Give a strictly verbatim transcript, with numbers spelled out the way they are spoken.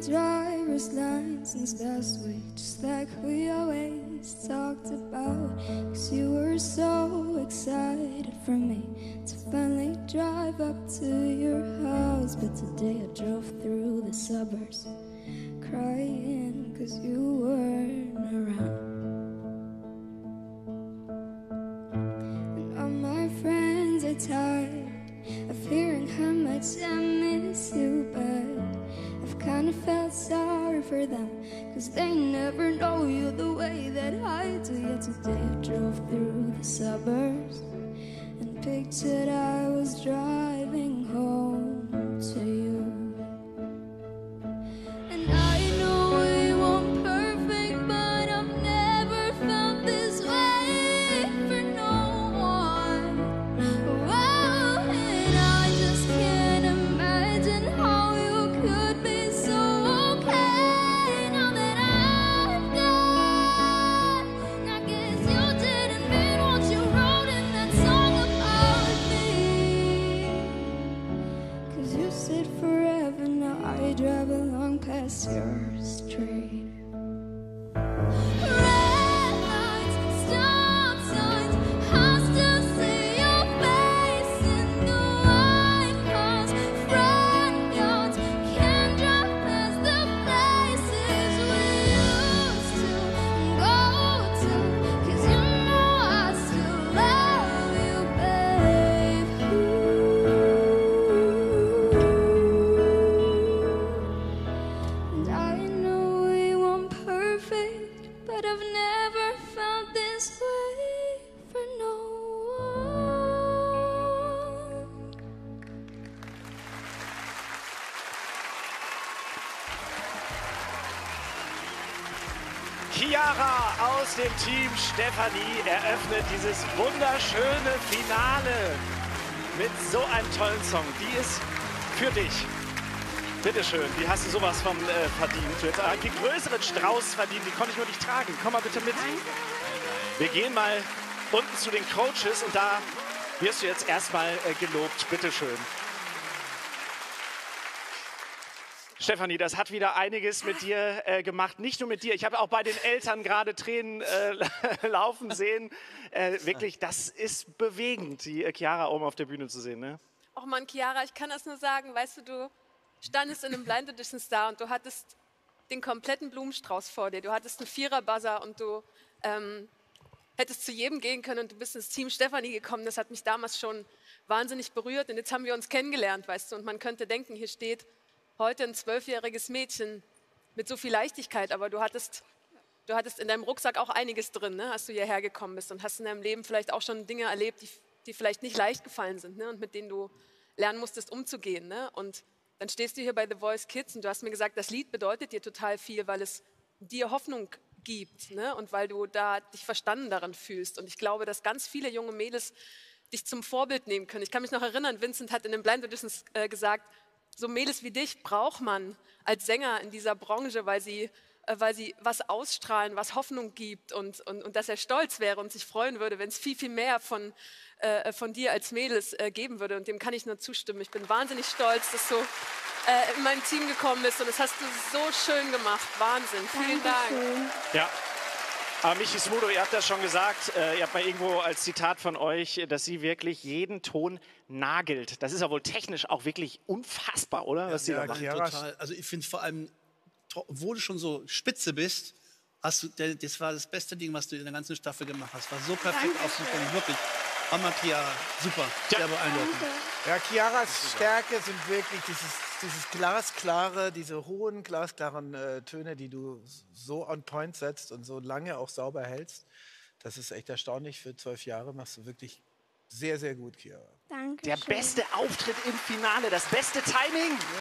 driver's license last week, just like we always talked about. Cause you were so excited for me to finally drive up to your house. But today I drove through the suburbs crying cause you weren't around. And all my friends are tired of hearing how much I miss you, but I've kind of felt sorry for them, cause they never know you the way that I do. Yet today I drove through the suburbs and pictured I was driving home to you. And I know we weren't perfect, but I've never felt this way for no one. Wow, and I just can't imagine how you could be so okay now that I've gone. I guess you didn't mean what you wrote in that song about me. Cause you said forever, now I drive along past your street. Red lights, stop signs, I still see your face in the white cars, front yards, can't drive past the places we used to go to. Cause you know I still love you, babe. And I know we weren't perfect, but I've never felt this way for no one. Chiara aus dem Team Stefanie eröffnet dieses wunderschöne Finale mit so einem tollen Song. Die ist für dich. Bitteschön, die hast du sowas von äh, verdient. Du hättest einen größeren Strauß verdient, die konnte ich nur nicht tragen. Komm mal bitte mit. Wir gehen mal unten zu den Coaches und da wirst du jetzt erstmal äh, gelobt. Bitteschön. Stefanie, das hat wieder einiges mit dir äh, gemacht. Nicht nur mit dir. Ich habe auch bei den Eltern gerade Tränen äh, laufen sehen. Äh, wirklich, das ist bewegend, die äh, Chiara oben auf der Bühne zu sehen. Ne? Och Mann, Chiara, ich kann das nur sagen. Weißt du, du standest in einem Blind Audition Star und du hattest den kompletten Blumenstrauß vor dir. Du hattest einen Vierer-Buzzer und du ähm, hättest zu jedem gehen können und du bist ins Team Stefanie gekommen. Das hat mich damals schon wahnsinnig berührt und jetzt haben wir uns kennengelernt, weißt du. Und man könnte denken, hier steht heute ein zwölfjähriges Mädchen mit so viel Leichtigkeit, aber du hattest, du hattest in deinem Rucksack auch einiges drin, ne, als du hierher gekommen bist und hast in deinem Leben vielleicht auch schon Dinge erlebt, die, die vielleicht nicht leicht gefallen sind, ne, und mit denen du lernen musstest, umzugehen. Ne? Und dann stehst du hier bei The Voice Kids und du hast mir gesagt, das Lied bedeutet dir total viel, weil es dir Hoffnung gibt, ne? Und weil du da dich verstanden daran fühlst. Und ich glaube, dass ganz viele junge Mädels dich zum Vorbild nehmen können. Ich kann mich noch erinnern, Vincent hat in den Blind Auditions äh, gesagt, so Mädels wie dich braucht man als Sänger in dieser Branche, weil sie, äh, weil sie was ausstrahlen, was Hoffnung gibt und, und, und dass er stolz wäre und sich freuen würde, wenn es viel, viel mehr von, äh, von dir als Mädels äh, geben würde. Und dem kann ich nur zustimmen. Ich bin wahnsinnig stolz, dass du äh, in mein Team gekommen bist und das hast du so schön gemacht. Wahnsinn. Vielen Dank. Ja. Aber Michi Smudo, ihr habt das schon gesagt, äh, ihr habt mal irgendwo als Zitat von euch, dass sie wirklich jeden Ton nagelt. Das ist ja wohl technisch auch wirklich unfassbar, oder? Was ja, sie da macht. total. Also ich finde vor allem, obwohl du schon so spitze bist, hast du, das war das beste Ding, was du in der ganzen Staffel gemacht hast. War so perfekt ausgekommen, wirklich. Hammer, Chiara, super, ja. Sehr beeindruckend. Ja, Chiaras Stärke sind wirklich dieses, dieses glasklare, diese hohen, glasklaren äh, Töne, die du so on point setzt und so lange auch sauber hältst. Das ist echt erstaunlich. Für zwölf Jahre machst du wirklich sehr, sehr gut, Chiara. Danke. Der beste Auftritt im Finale, das beste Timing.